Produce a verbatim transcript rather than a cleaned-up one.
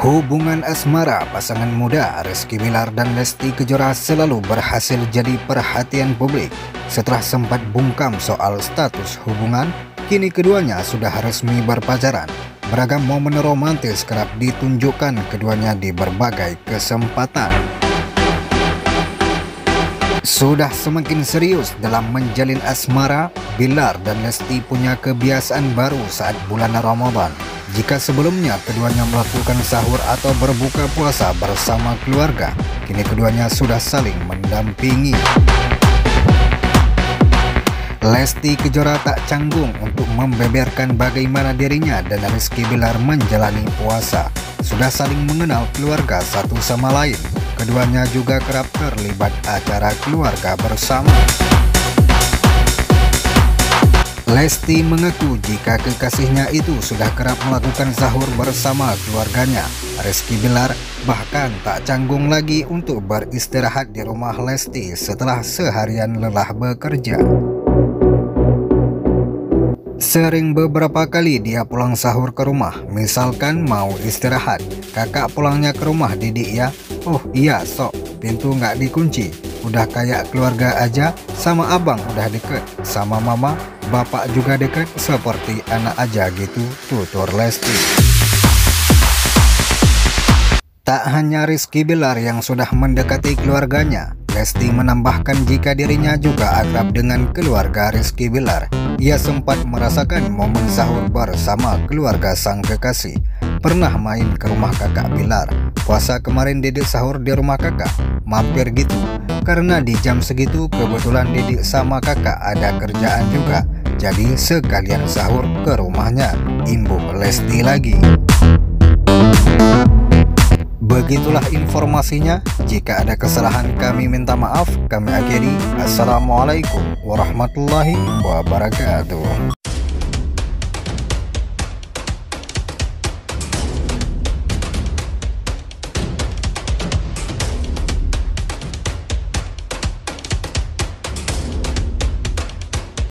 Hubungan asmara pasangan muda Rizky Bilar dan Lesti Kejora selalu berhasil jadi perhatian publik. Setelah sempat bungkam soal status hubungan, kini keduanya sudah resmi berpacaran. Beragam momen romantis kerap ditunjukkan keduanya di berbagai kesempatan. Sudah semakin serius dalam menjalin asmara, Bilar dan Lesti punya kebiasaan baru saat bulan Ramadan. Jika sebelumnya keduanya melakukan sahur atau berbuka puasa bersama keluarga, kini keduanya sudah saling mendampingi. Lesti Kejora tak canggung untuk membeberkan bagaimana dirinya dan Rizky Bilar menjalani puasa. Sudah saling mengenal keluarga satu sama lain. Keduanya juga kerap terlibat acara keluarga bersama. Lesti mengaku jika kekasihnya itu sudah kerap melakukan sahur bersama keluarganya. Rizky Bilar bahkan tak canggung lagi untuk beristirahat di rumah Lesti setelah seharian lelah bekerja. Sering beberapa kali dia pulang sahur ke rumah, misalkan mau istirahat. Kakak pulangnya ke rumah Didik ya? Oh iya sok, pintu nggak dikunci. Udah kayak keluarga aja, sama abang udah deket, sama mama, bapak juga deket, seperti anak aja gitu, tutur Lesti. Tak hanya Rizky Bilar yang sudah mendekati keluarganya, Lesti menambahkan jika dirinya juga akrab dengan keluarga Rizky Bilar. Ia sempat merasakan momen sahur bersama keluarga sang kekasih. Pernah main ke rumah kakak Bilar. Puasa kemarin Didik sahur di rumah kakak, mampir gitu. Karena di jam segitu kebetulan Didik sama kakak ada kerjaan juga, jadi sekalian sahur ke rumahnya, imbuh Lesti lagi. Begitulah informasinya. Jika ada kesalahan kami minta maaf. Kami akhiri. Assalamualaikum warahmatullahi wabarakatuh.